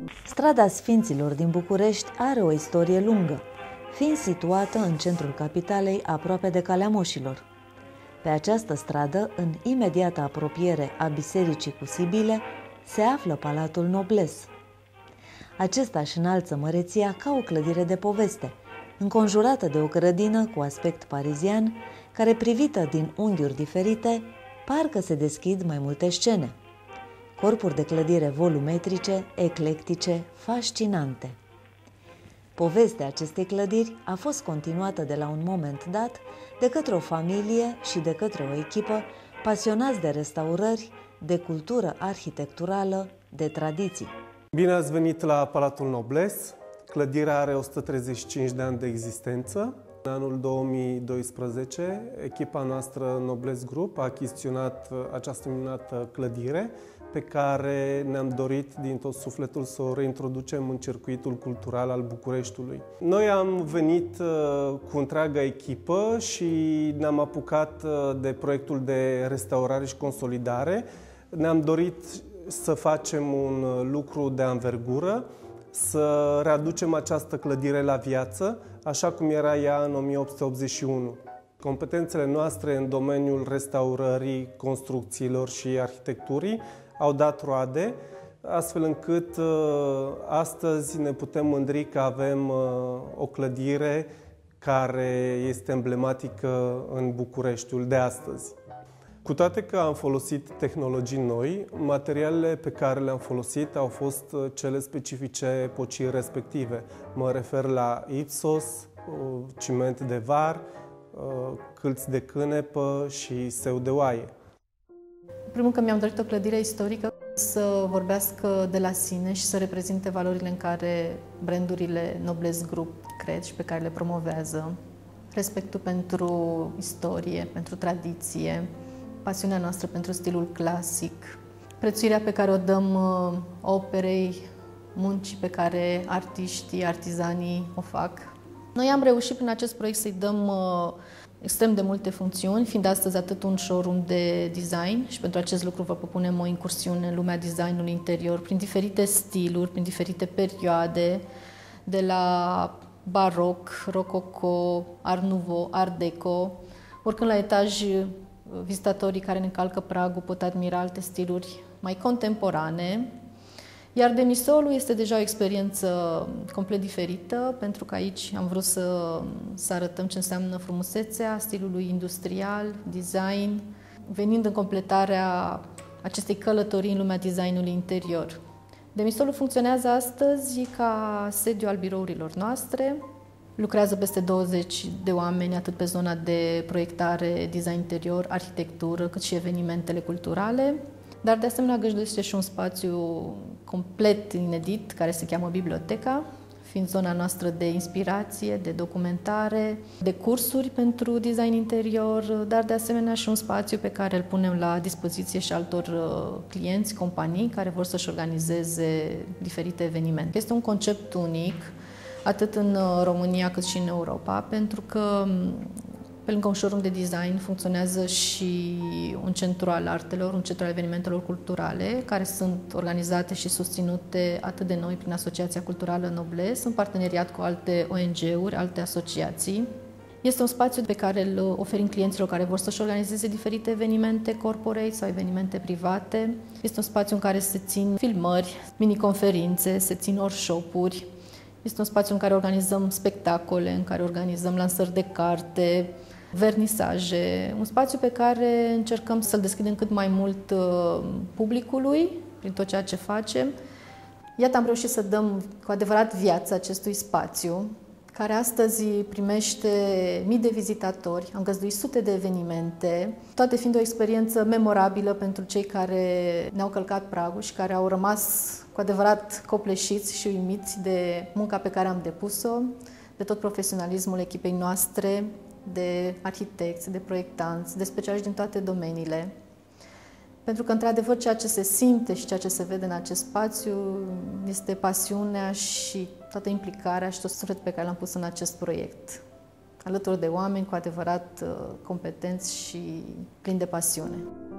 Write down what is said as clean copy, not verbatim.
Strada Sfinților din București are o istorie lungă, fiind situată în centrul capitalei, aproape de Calea Moșilor. Pe această stradă, în imediată apropiere a Bisericii cu Sibile, se află Palatul Nobles. Acesta își înalță măreția ca o clădire de poveste, înconjurată de o grădină cu aspect parizian, care, privită din unghiuri diferite, parcă se deschid mai multe scene. Corpuri de clădire volumetrice, eclectice, fascinante. Povestea acestei clădiri a fost continuată de la un moment dat de către o familie și de către o echipă pasionați de restaurări, de cultură arhitecturală, de tradiții. Bine ați venit la Palatul Nobles. Clădirea are 135 de ani de existență. În anul 2012, echipa noastră Nobles Group a achiziționat această minunată clădire pe care ne-am dorit din tot sufletul să o reintroducem în circuitul cultural al Bucureștiului. Noi am venit cu întreaga echipă și ne-am apucat de proiectul de restaurare și consolidare. Ne-am dorit să facem un lucru de anvergură, să readucem această clădire la viață, așa cum era ea în 1881. Competențele noastre în domeniul restaurării, construcțiilor și arhitecturii au dat roade, astfel încât astăzi ne putem mândri că avem o clădire care este emblematică în Bucureștiul de astăzi. Cu toate că am folosit tehnologii noi, materialele pe care le-am folosit au fost cele specifice epocii respective. Mă refer la ipsos, ciment de var, câlți de cânepă și seu de oaie. În primul că mi-am dorit o clădire istorică să vorbească de la sine și să reprezinte valorile în care brandurile Nobles Group cred și pe care le promovează. Respectul pentru istorie, pentru tradiție, pasiunea noastră pentru stilul clasic, prețuirea pe care o dăm operei, muncii pe care artiștii, artizanii o fac. Noi am reușit prin acest proiect să-i dăm extrem de multe funcțiuni, fiind astăzi atât un showroom de design și pentru acest lucru vă propunem o incursiune în lumea designului interior prin diferite stiluri, prin diferite perioade, de la baroc, rococo, art nouveau, art deco, urcând la etaj. Vizitatorii care ne calcă pragul pot admira alte stiluri mai contemporane, iar demisolul este deja o experiență complet diferită, pentru că aici am vrut să arătăm ce înseamnă frumusețea stilului industrial, design, venind în completarea acestei călătorii în lumea designului interior. Demisolul funcționează astăzi ca sediu al birourilor noastre. Lucrează peste 20 de oameni, atât pe zona de proiectare, design interior, arhitectură, cât și evenimentele culturale, dar de asemenea găzduiește și un spațiu complet inedit, care se cheamă Biblioteca, fiind zona noastră de inspirație, de documentare, de cursuri pentru design interior, dar de asemenea și un spațiu pe care îl punem la dispoziție și altor clienți, companii, care vor să-și organizeze diferite evenimente. Este un concept unic, atât în România cât și în Europa, pentru că pe lângă un showroom de design funcționează și un centru al artelor, un centru al evenimentelor culturale, care sunt organizate și susținute atât de noi prin Asociația Culturală Nobles, în parteneriat cu alte ONG-uri, alte asociații. Este un spațiu pe care îl oferim clienților care vor să-și organizeze diferite evenimente corporate sau evenimente private. Este un spațiu în care se țin filmări, mini-conferințe, se țin workshop-uri. Este un spațiu în care organizăm spectacole, în care organizăm lansări de carte, vernisaje, un spațiu pe care încercăm să-l deschidem cât mai mult publicului prin tot ceea ce facem. Iată, am reușit să dăm cu adevărat viață acestui spațiu, care astăzi primește mii de vizitatori, am găzduit sute de evenimente, toate fiind o experiență memorabilă pentru cei care ne-au călcat pragul și care au rămas cu adevărat copleșiți și uimiți de munca pe care am depus-o, de tot profesionalismul echipei noastre, de arhitecți, de proiectanți, de specialiști din toate domeniile. Pentru că, într-adevăr, ceea ce se simte și ceea ce se vede în acest spațiu este pasiunea și toată implicarea și tot sufletul pe care l-am pus în acest proiect, alături de oameni cu adevărat competenți și plini de pasiune.